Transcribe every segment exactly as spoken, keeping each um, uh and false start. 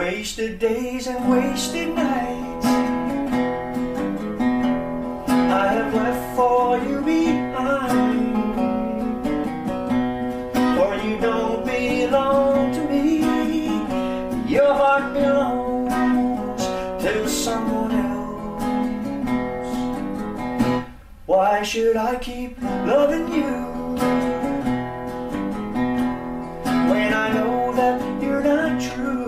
Wasted days and wasted nights I have left for you behind, for you don't belong to me. Your heart belongs to someone else. Why should I keep loving you when I know that you're not true?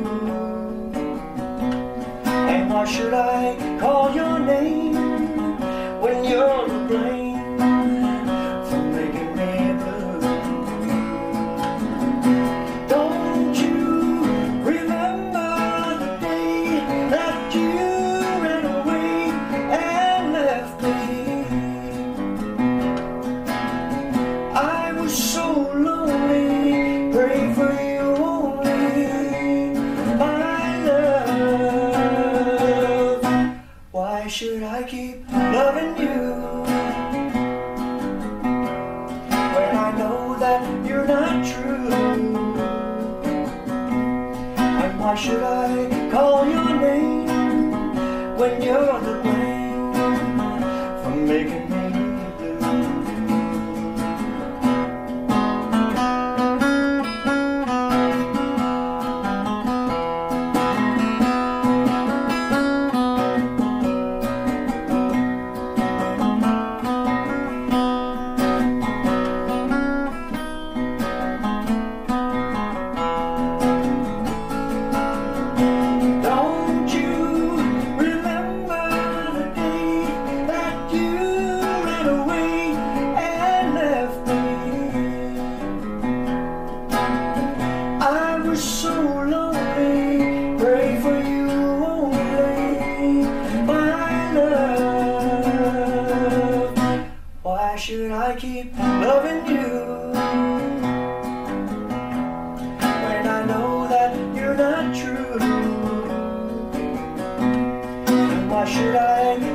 And why should I call your name when you're to blame for making me blue? Don't you remember the day that you ran away and left me? I was so lonely, praying for you only, my love. Why should I keep loving you when I know that you're not true? And why should I call your name when you're the blame for making me so lonely, pray for you only, my love. Why should I keep loving you when I know that you're not true? And why should I